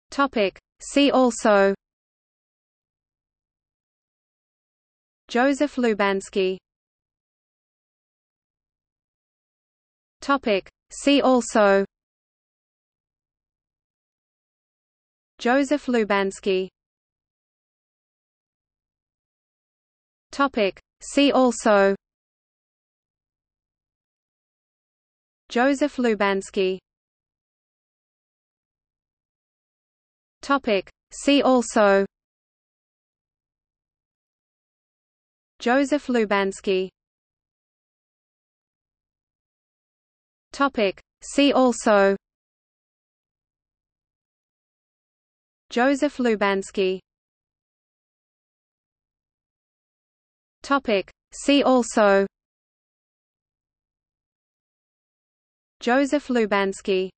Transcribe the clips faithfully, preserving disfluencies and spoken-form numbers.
Topic. See also: Joseph Lubansky. Topic. See also: Joseph Lubansky. Topic. See also: Joseph Lubansky. Topic. See also: Joseph Lubansky. Topic. See also: Joseph Lubansky. Topic. See also: Joseph Lubansky.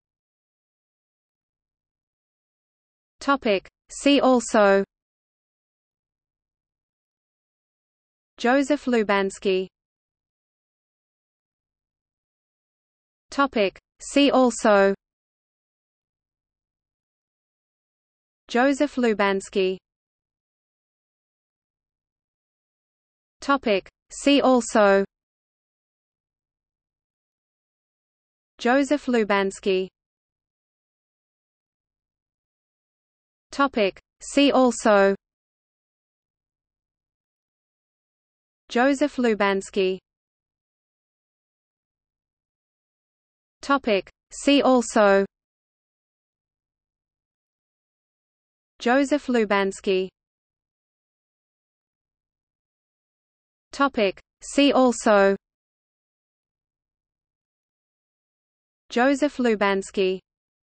Topic. See also: Joseph Lubansky. Topic. See also: Joseph Lubansky. Topic. See also: Joseph Lubansky. Topic. See also: Joseph Lubansky. Topic. See also: Joseph Lubansky. Topic. See also: Joseph Lubansky.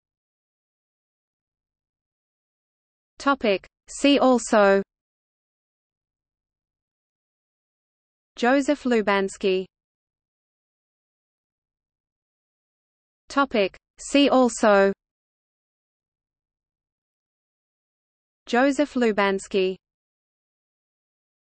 Topic. See also: Joseph Lubansky. Topic. See also: Joseph Lubansky.